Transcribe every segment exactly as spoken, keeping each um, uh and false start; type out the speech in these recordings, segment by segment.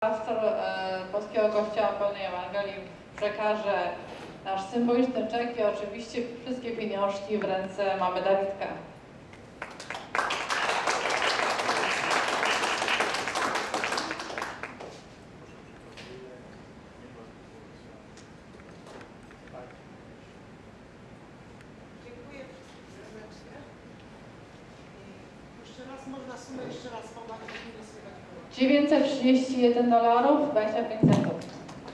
Pastor e, Polskiego Kościoła Pełnej Ewangelii przekaże nasz symboliczny czek i oczywiście wszystkie pieniążki w ręce mamy Dawidka. Dziękuję serdecznie. Jeszcze raz można sumę jeszcze raz podać, żeby nie słychać było. dziewięćset trzydzieści jeden dolarów dwadzieścia pięć centów.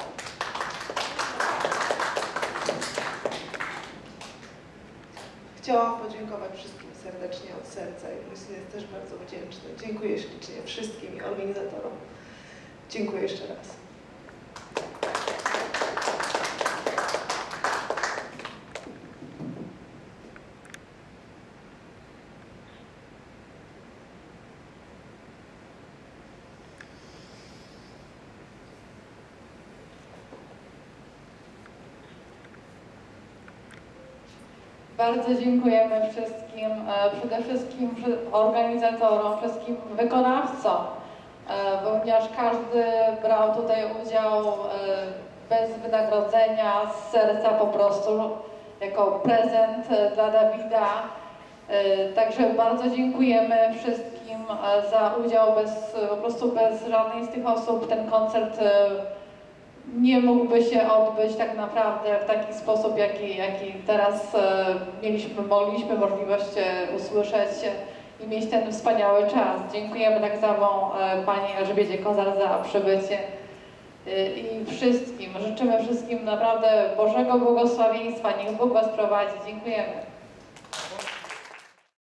Chciałam podziękować wszystkim serdecznie od serca i myślę, jest też bardzo wdzięczny. Dziękuję ślicznie wszystkim i organizatorom. Dziękuję jeszcze raz. Bardzo dziękujemy wszystkim, przede wszystkim organizatorom, wszystkim wykonawcom, ponieważ każdy brał tutaj udział bez wynagrodzenia, z serca po prostu, jako prezent dla Dawida. Także bardzo dziękujemy wszystkim za udział, bez, po prostu bez żadnej z tych osób ten koncert nie mógłby się odbyć tak naprawdę w taki sposób, jaki, jaki teraz e, mieliśmy, mogliśmy możliwość e, usłyszeć i mieć ten wspaniały czas. Dziękujemy tak samo e, Pani Elżbiecie Kozar za przybycie e, i wszystkim, życzymy wszystkim naprawdę Bożego błogosławieństwa, niech Bóg Was prowadzi. Dziękujemy.